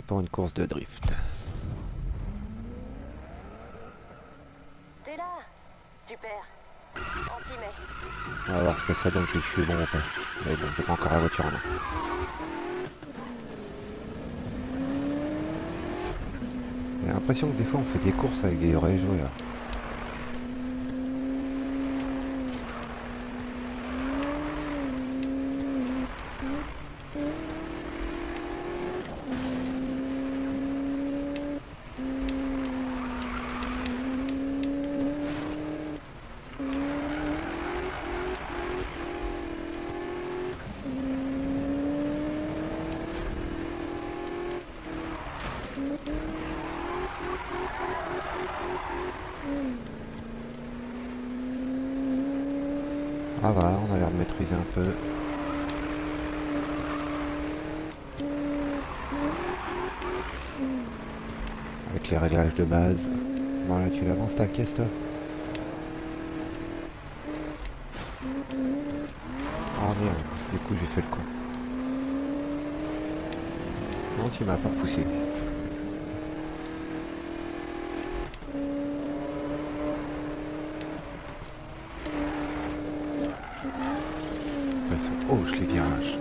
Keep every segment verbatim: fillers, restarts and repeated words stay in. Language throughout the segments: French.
pour une course de drift. T'es là. Super. On s'y met. On va voir ce que ça donne si je suis bon ou pas. Mais bon, j'ai pas encore la voiture en main. J'ai l'impression que des fois on fait des courses avec des vrais joueurs. Ah va, on a l'air de maîtriser un peu. Avec les réglages de base. Bon là tu l'avances ta caisse toi. Oh merde, du coup j'ai fait le con. Non tu m'as pas poussé. Oh je les virage.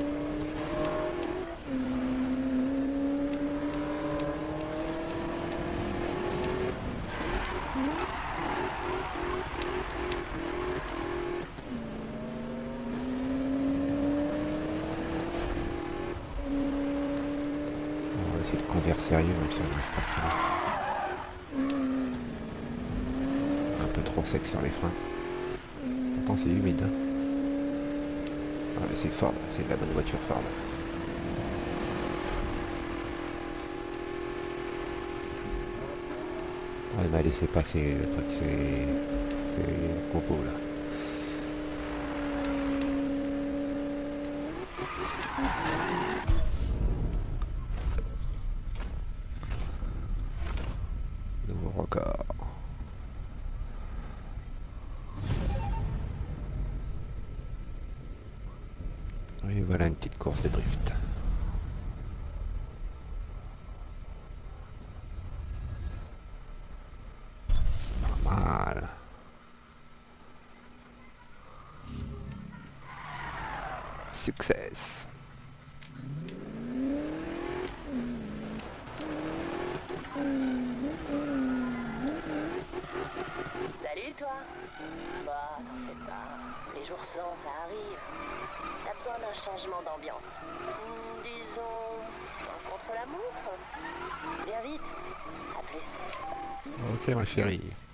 On va essayer de conduire sérieux même si on n'arrive pas. Un peu trop sec sur les freins. Pourtant c'est humide. Hein. Ah mais c'est Ford, c'est de la bonne voiture Ford. Ouais, il m'a laissé passer le truc, c'est c'est propos là. Nouveau record. Et voilà une petite course de drift. Pas mal. Success. Salut toi. Bah, t'en fais pas. Les jours sans, ça arrive. T'as besoin d'un changement d'ambiance. Hmm, disons, un contre-la-montre. Viens vite. À plus. Ok ma chérie.